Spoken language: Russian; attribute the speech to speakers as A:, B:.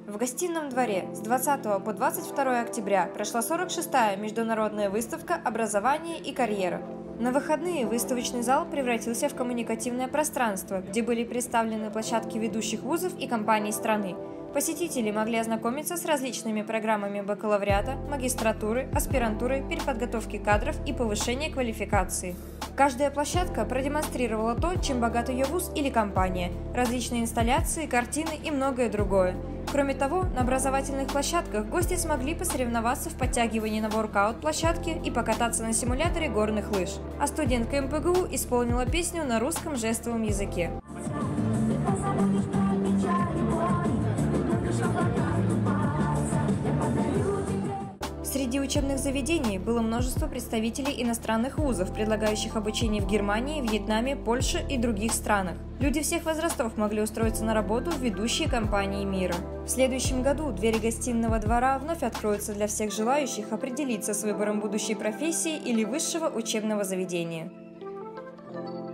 A: В гостином дворе с 20 по 22 октября прошла 46-я международная выставка «Образование и карьера». На выходные выставочный зал превратился в коммуникативное пространство, где были представлены площадки ведущих вузов и компаний страны. Посетители могли ознакомиться с различными программами бакалавриата, магистратуры, аспирантуры, переподготовки кадров и повышения квалификации. Каждая площадка продемонстрировала то, чем богат ее вуз или компания, различные инсталляции, картины и многое другое. Кроме того, на образовательных площадках гости смогли посоревноваться в подтягивании на воркаут-площадке и покататься на симуляторе горных лыж. А студентка МПГУ исполнила песню на русском жестовом языке. Среди учебных заведений было множество представителей иностранных вузов, предлагающих обучение в Германии, Вьетнаме, Польше и других странах. Люди всех возрастов могли устроиться на работу в ведущие компании мира. В следующем году двери гостиного двора вновь откроются для всех желающих определиться с выбором будущей профессии или высшего учебного заведения.